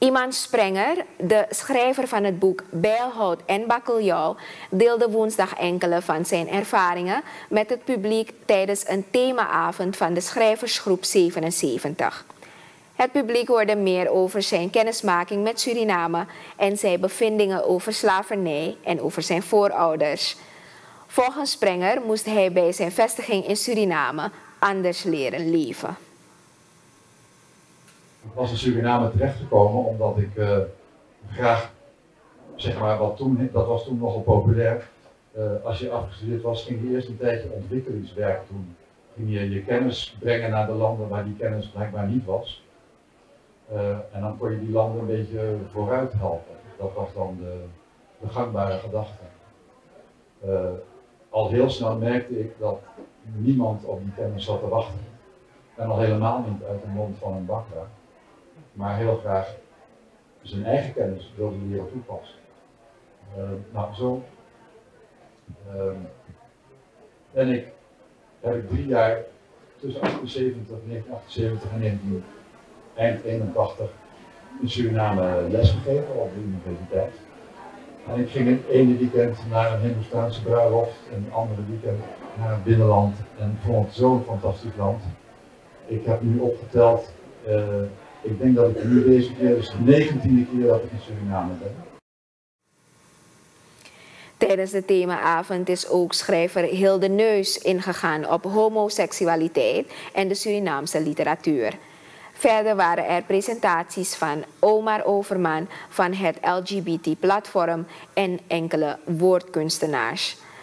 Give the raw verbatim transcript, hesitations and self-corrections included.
Iman Sprenger, de schrijver van het boek Bijlhout en Bakkeljauw, deelde woensdag enkele van zijn ervaringen met het publiek tijdens een themaavond van de schrijversgroep zevenenzeventig. Het publiek hoorde meer over zijn kennismaking met Suriname en zijn bevindingen over slavernij en over zijn voorouders. Volgens Sprenger moest hij bij zijn vestiging in Suriname anders leren leven. Ik was in Suriname terechtgekomen omdat ik uh, graag, zeg maar, wat toen, dat was toen nogal populair. Uh, als je afgestudeerd was, ging je eerst een tijdje ontwikkelingswerk doen. Ging je je kennis brengen naar de landen waar die kennis blijkbaar niet was. Uh, en dan kon je die landen een beetje vooruit helpen. Dat was dan de, de gangbare gedachte. Uh, al heel snel merkte ik dat niemand op die kennis zat te wachten. En al helemaal niet uit de mond van een bakker. Maar heel graag zijn eigen kennis wilde leren toepassen. Uh, nou, zo uh, ben ik, heb ik drie jaar tussen achtenzeventig, negentien achtenzeventig en negentien, eind eenentachtig in Suriname lesgegeven op de universiteit. En ik ging het ene weekend naar een Hindoestaanse bruiloft en het andere weekend naar het binnenland en vond het zo'n fantastisch land. Ik heb nu opgeteld, uh, ik denk dat ik nu deze keer, dus de negentiende keer dat ik in Suriname ben. Tijdens de themaavond is ook schrijver Hilde Neus ingegaan op homoseksualiteit en de Surinaamse literatuur. Verder waren er presentaties van Omar Overman van het L G B T-platform en enkele woordkunstenaars.